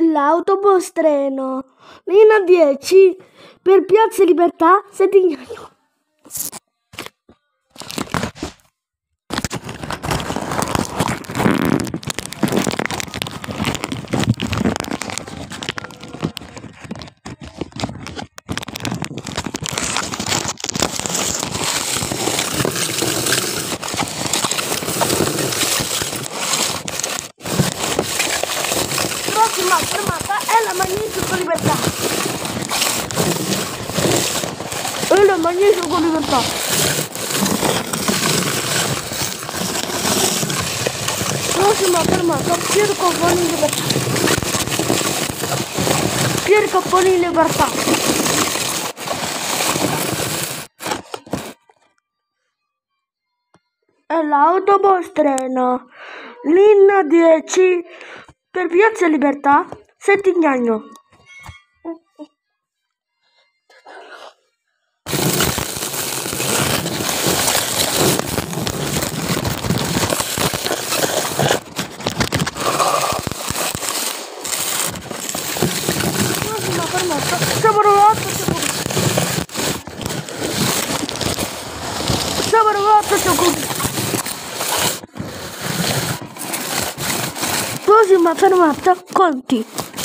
L'autobus treno, linea 10 per Piazza Libertà, Settignano. Prossima fermata è la Magnifico Libertà. E la Magnifico Libertà. Prossima fermata Pier Capponi Libertà. Pier Capponi Libertà. E l'autobus treno, linea 10 per Piazza Libertà, Settignano. Prossima fermata, siamo arrivati a Prossima fermata, Conti.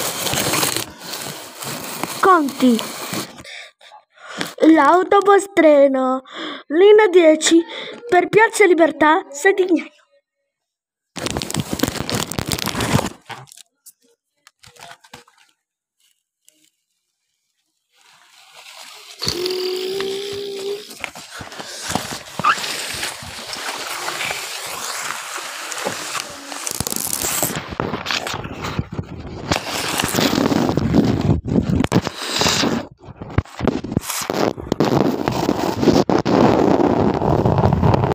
L'autobus treno, linea 10 per Piazza Libertà, Settignano.